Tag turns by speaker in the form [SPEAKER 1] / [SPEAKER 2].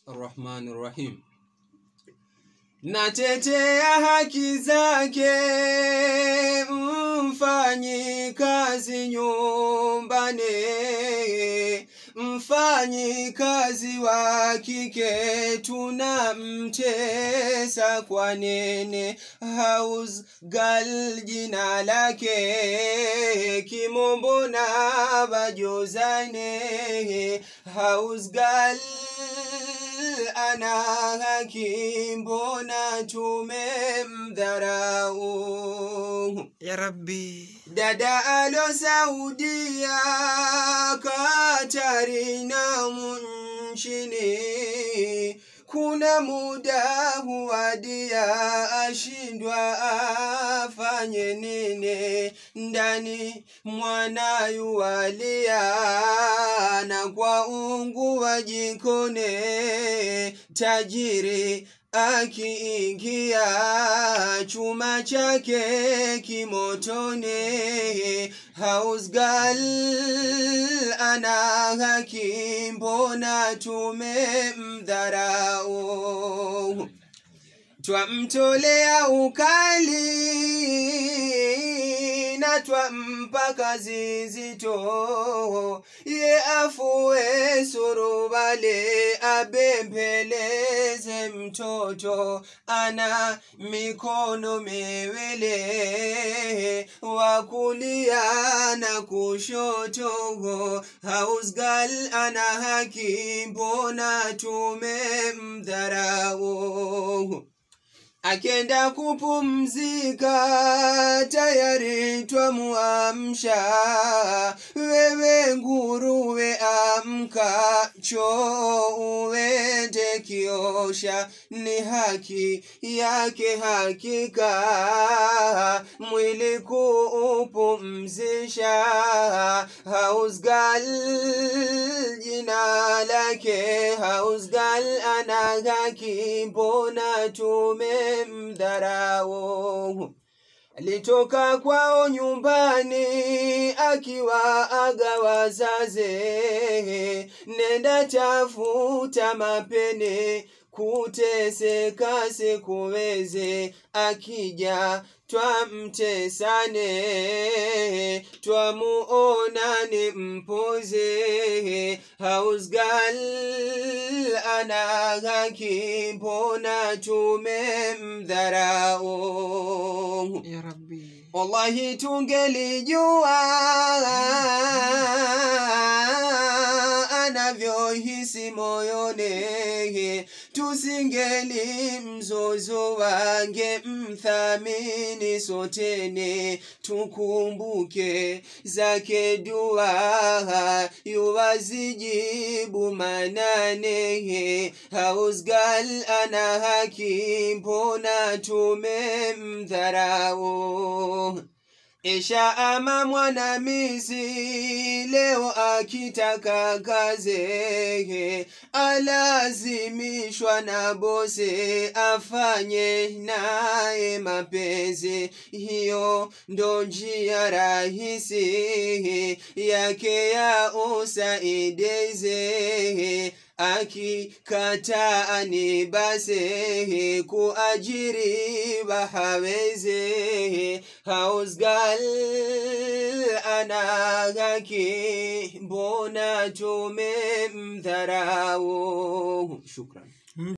[SPEAKER 1] Rahim. Natetea haki zake mfanyikazi nyumbani, mfanyikazi wa kike tunamtesa kwa nini? House girl jina lake, kimombo na bajozane. House girl ana haki, mbona tumemdharau?
[SPEAKER 2] Ya Rabbi.
[SPEAKER 1] Dada alo Saudia, Katari na nchini, kuna muda huwadia ashindwa afanye nini? Ndani mwana yuwalia na kwa ungu wa jikone, tajiri akiingia chuma chake kimotone. House girl ana haki, mbona tumemdharau? Twamtolea ukali na twampa kazi zito, ye afue surubale abembeleze mtoto. Ana mikono miwili, wakulia na kushoto. House girl ana haki, mbona tumemdharau? Akenda kupumzika tayari twamuamsha, wewe nguruwe amka, choo uende kiosha. Ni haki yake hakika mwili kuupumzisha. House girl jina lake, house girl ana haki, mbona tumemdharau? Alitoka kwao nyumbani akiwa aga wazaze, nenda tafuta mapene, kuteseka sikuweze. Akija twamtesane, twamuonane mpoze. House girl ana haki, mbona tumemdharau?
[SPEAKER 2] Ya Rabbi.
[SPEAKER 1] Wallahi tungelijua anavyohisi moyoni, tusingeli mzozo wange mthamini sotene. Tukumbuke zake dua yuwazijibu manane. House girl ana haki, mbona tumemdharau? Isha ama mwanamisi leo akitaka kaze, alazimishwa na bose afanye naye mapenzi. Hiyo ndo njia rahisi yake ya usaideze. Akikataa ni base, kuajiriwa haweze. House girl ana haki, mbona tumemdharau? Shukran.